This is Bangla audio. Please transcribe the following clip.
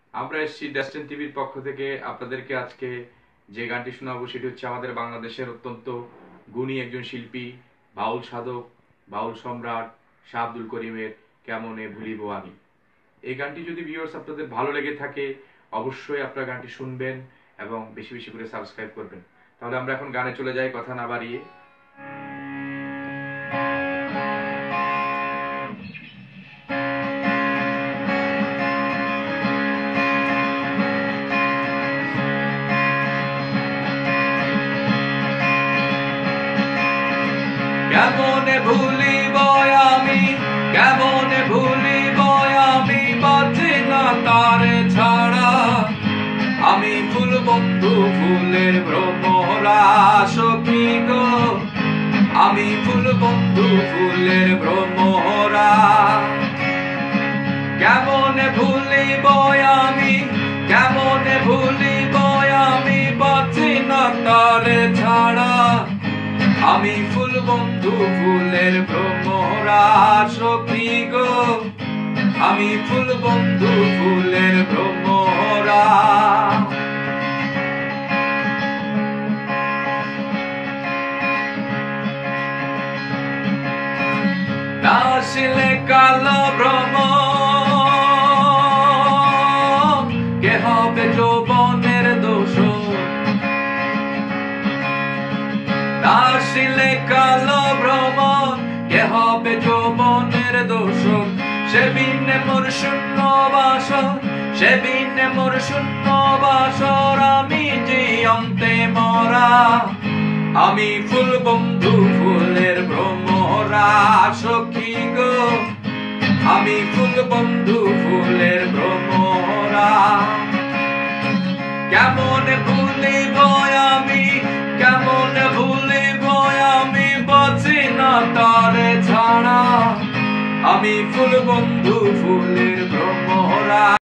আমরা এসেছি ডেস্টিনি টিভির পক্ষ থেকে আপনাদেরকে আজকে যে গানটি শোনাবো সেটি হচ্ছে আমাদের বাংলাদেশের অত্যন্ত গুণী একজন শিল্পী, বাউল সাধক, বাউল সম্রাট শাহ আব্দুল করিমের কেমনে ভুলিব আমি। এই গানটি যদি ভিউয়ার্স আপনাদের ভালো লেগে থাকে অবশ্যই আপনারা গানটি শুনবেন এবং বেশি বেশি করে সাবস্ক্রাইব করবেন। তাহলে আমরা এখন গানে চলে যাই কথা না বাড়িয়ে। কেমনে ভুলিব আমি, কেমনে ভুলিব আমি, বাঁচি না তারে ছাড়া। আমি ফুল বন্ধু ফুলের ভ্রমরা সখী গো, আমি ফুল বন্ধু ফুলের ভ্রমরা। কেমনে ভুলিব আমি, কেমনে ভুলিব আমি, বাঁচি না তারে ছাড়া। আমি ফুল বন্ধু ফুলের ভ্রমরা সখী গো, আমি ফুল বন্ধু ফুলের ভ্রমরা। নাশিলে কালো ভ্রম, কে হবে যৌবনের দোষ। নাশিলে কালো ভ্রম, কে হবে যৌবনের দোষ। সে বিনে মোর শূন্য বাসর, সে বিনে মোর শূন্য বাসর। আমি যে অন্তে মরা, আমি ফুল বন্ধু ফুলের ভ্রমরা সখী গো, আমি ফুল বন্ধু ফুলের ভ্রমরা। কেমনে ভুলিব আমি, কেমনে ভুলিব আমি, বাঁচি না তারে ছাড়া। আমি ফুল বন্ধু ফুলের ভ্রমরা।